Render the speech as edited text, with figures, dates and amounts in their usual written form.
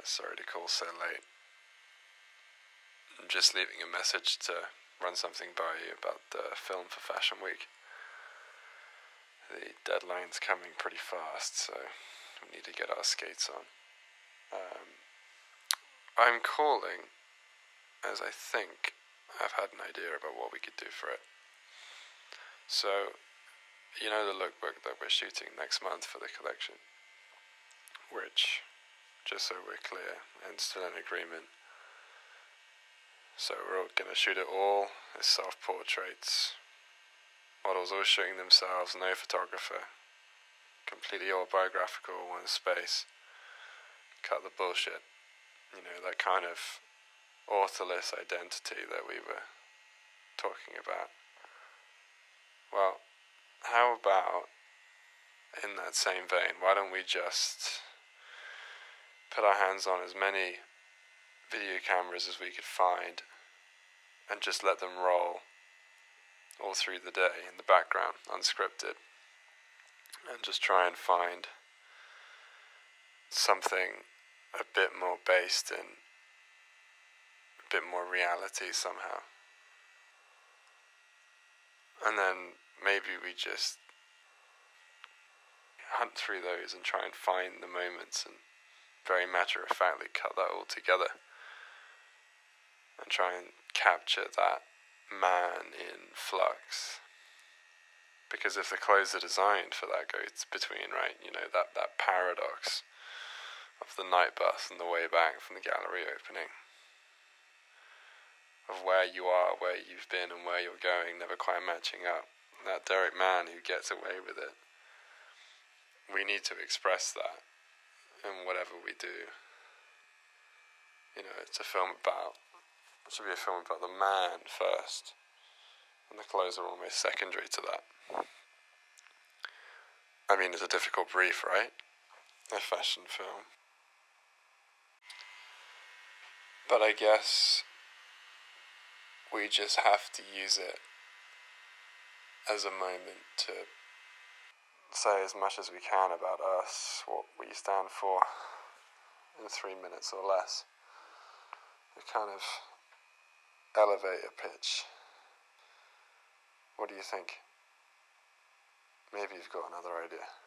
sorry to call so late. I'm just leaving a message to run something by you about the film for Fashion Week. The deadline's coming pretty fast, so we need to get our skates on. I'm calling as I think I've had an idea about what we could do for it. So, you know the lookbook that we're shooting next month for the collection, which, just so we're clear, and still in agreement, so we're all going to shoot it all as self-portraits, models all shooting themselves, no photographer, completely autobiographical, one space, cut the bullshit, you know, that kind of Authorless identity that we were talking about. Well, how about, in that same vein, why don't we just put our hands on as many video cameras as we could find and just let them roll all through the day in the background, unscripted, and just try and find something a bit more based in a bit more reality somehow. And then maybe we just hunt through those and try and find the moments and very matter-of-factly cut that all together and try and capture that man in flux. Because if the clothes are designed for that go between, right, you know, that paradox of the night bus and the way back from the gallery opening, of where you are, where you've been and where you're going never quite matching up, that Derrick man who gets away with it, we need to express that in whatever we do. You know, it should be a film about the man first, and the clothes are almost secondary to that. I mean, it's a difficult brief, right? A fashion film. But I guess we just have to use it as a moment to say as much as we can about us, what we stand for, in 3 minutes or less. To kind of elevate a pitch. What do you think? Maybe you've got another idea.